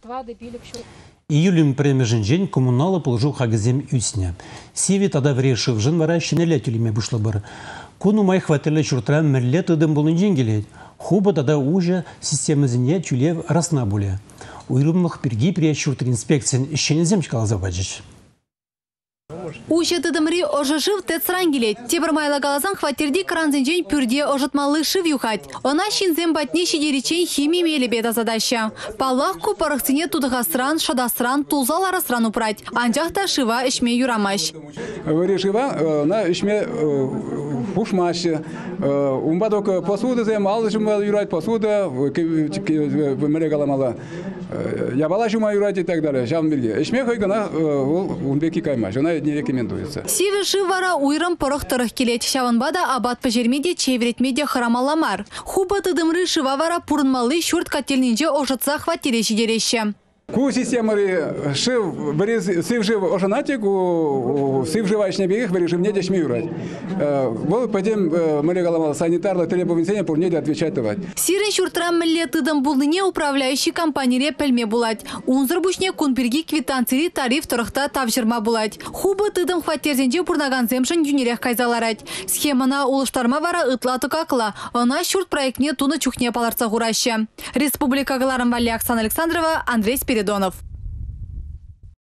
Июлем премежен коммуналы положил хагазем үсне. Севи тада врешив жын вара шинеле тюлеме бушлы бір. Куну май хватерле чуртра мірлет ыдым болын женгелет. Хуба тада уже системазине тюлев расна буле. Уйрымлық перги прия чуртр инспекциян ищенезем чкалаза баджич. Уща тыдымри ожышыв тецран келет. Тебір майла галазан хваттерди кранзенжен пюрде ожытмалы шыв юхать. Она шинзем батне шидеричен химия мелебеда задаща. Палахку парахцине тудыгасран, шадасран, тулзаларасран упрать. Анжахта шыва ишме юрамаш. Вырежива на ишме пушмаще. Умбадок посуды зем, алышыма юрать посуда, мрегаламала. Я балашыма юрать и так далее. Жан бирге. Ишме хойгана унбеки каймаш. Она не рекомендуется. Сивы шывара уйрам порох-торох келет. Шаванбада абат пожермеде чевретмеде харамаламар. Хуба тыдымры шывавара пурнмалы шурт котельнинже ожытса хватире шидереще. Ку системы шив бери сив жив ожанатику сив живачне бегих бери жив не дешми юрать. Вот пойдем мы регаламал санитарно требования по мне отвечать давать. Сирен шуртрам милле тыдым булныне управляющий компания пельме булать. Унзыр бушне кунпирги квитанцири тариф торохта тавжырма булать. Хуба тыдым хваттерзенже пурнаган земшин юнерях кайзаларать. Схемана улыштарма вара ытлаты какла. Она шурт проектне туны чухне паларца гураща. Республика Галарам Валли Оксана Александрова, Андрей Спиридонов.